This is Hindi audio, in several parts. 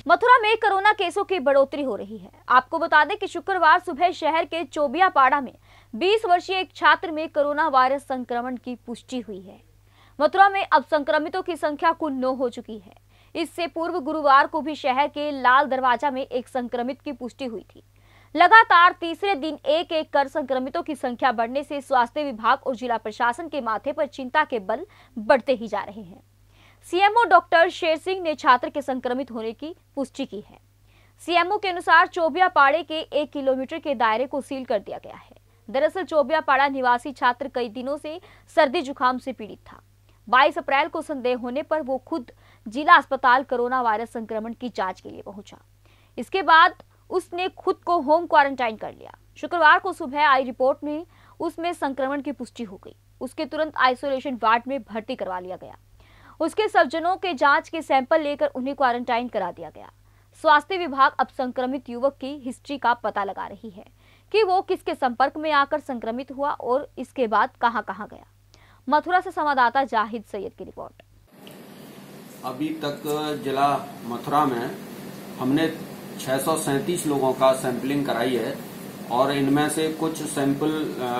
मथुरा में कोरोना केसों की बढ़ोतरी हो रही है। आपको बता दें कि शुक्रवार सुबह शहर के चोबियापाड़ा में 20 वर्षीय एक छात्र में कोरोना वायरस संक्रमण की पुष्टि हुई है। मथुरा में अब संक्रमितों की संख्या कुल 9 हो चुकी है। इससे पूर्व गुरुवार को भी शहर के लाल दरवाजा में एक संक्रमित की पुष्टि हुई थी। लगातार तीसरे दिन एक एक कर संक्रमितों की संख्या बढ़ने से स्वास्थ्य विभाग और जिला प्रशासन के माथे पर चिंता के बल बढ़ते ही जा रहे हैं। सीएमओ डॉक्टर शेर सिंह ने छात्र के संक्रमित होने की पुष्टि की है। सीएमओ के अनुसार चोबियापाड़े के 1 किलोमीटर के दायरे को सील कर दिया गया है। दरअसल चोबियापाड़ा निवासी छात्र कई दिनों से सर्दी जुकाम से पीड़ित था। 22 अप्रैल को संदेह होने पर वो खुद जिला अस्पताल कोरोना वायरस संक्रमण की जांच के लिए पहुंचा। इसके बाद उसने खुद को होम क्वारंटाइन कर लिया। शुक्रवार को सुबह आई रिपोर्ट में उसमें संक्रमण की पुष्टि हो गई। उसके तुरंत आइसोलेशन वार्ड में भर्ती करवा लिया गया। उसके स्वजनों के जांच के सैंपल लेकर उन्हें क्वारंटाइन करा दिया गया। स्वास्थ्य विभाग अब संक्रमित युवक की हिस्ट्री का पता लगा रही है कि वो किसके संपर्क में आकर संक्रमित हुआ और इसके बाद कहां-कहां गया। मथुरा से संवाददाता जाहिद सैयद की रिपोर्ट। अभी तक जिला मथुरा में हमने 637 लोगों का सैंपलिंग कराई है और इनमें से कुछ सैंपल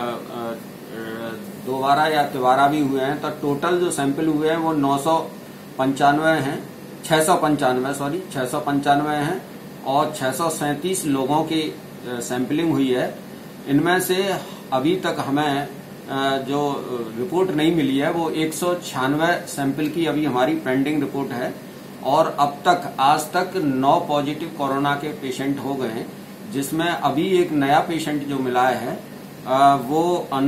दोबारा या तिबारा भी हुए हैं। तो टोटल जो सैंपल हुए हैं वो 695 हैं और 637 लोगों की सैंपलिंग हुई है। इनमें से अभी तक हमें जो रिपोर्ट नहीं मिली है वो 196 सैंपल की अभी हमारी पेंडिंग रिपोर्ट है और अब तक आज तक 9 पॉजिटिव कोरोना के पेशेंट हो गए हैं, जिसमें अभी एक नया पेशेंट जो मिला है वो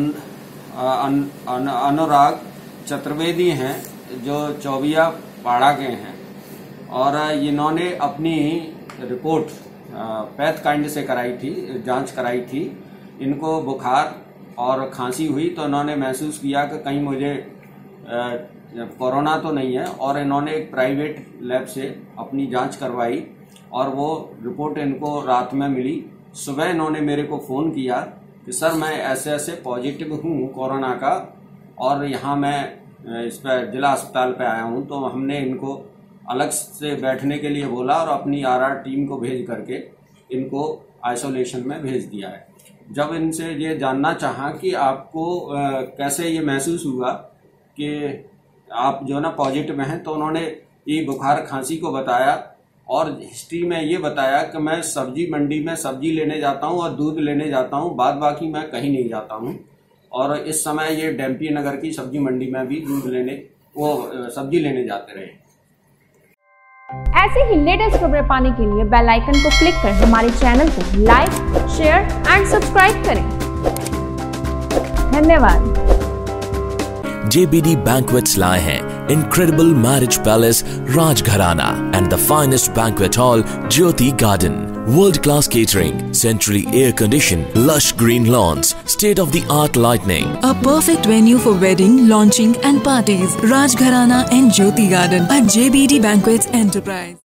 अनुराग चतुर्वेदी हैं जो चोबियापाड़ा के हैं और इन्होंने अपनी रिपोर्ट पैथकाइंड से कराई थी, जांच कराई थी। इनको बुखार और खांसी हुई तो इन्होंने महसूस किया कि कहीं मुझे कोरोना तो नहीं है और इन्होंने एक प्राइवेट लैब से अपनी जांच करवाई और वो रिपोर्ट इनको रात में मिली। सुबह इन्होंने मेरे को फोन किया कि सर मैं ऐसे ऐसे पॉजिटिव हूँ कोरोना का और यहाँ मैं इस पर जिला अस्पताल पे आया हूँ। तो हमने इनको अलग से बैठने के लिए बोला और अपनी आरआर टीम को भेज करके इनको आइसोलेशन में भेज दिया है। जब इनसे ये जानना चाहा कि आपको कैसे ये महसूस हुआ कि आप जो ना पॉजिटिव हैं, तो उन्होंने ये बुखार खांसी को बताया और हिस्ट्री में ये बताया कि मैं सब्जी मंडी में सब्जी लेने जाता हूँ और दूध लेने जाता हूँ, बाद बाकी मैं कहीं नहीं जाता हूँ। और इस समय ये डेम्पी नगर की सब्जी मंडी में भी सब्जी लेने जाते रहे। ऐसे ही लेटेस्ट खबरें पाने के लिए बेल आइकन को क्लिक कर हमारे चैनल को लाइक, शेयर एंड सब्सक्राइब करें। धन्यवाद। JBD Banquets लाए हैं incredible marriage palace Rajgharana and the finest banquet hall Jyoti Garden. World-class catering, centrally air-conditioned, lush green lawns, state-of-the-art lighting. A perfect venue for wedding, launching and parties. Rajgharana and Jyoti Garden at JBD Banquets Enterprise.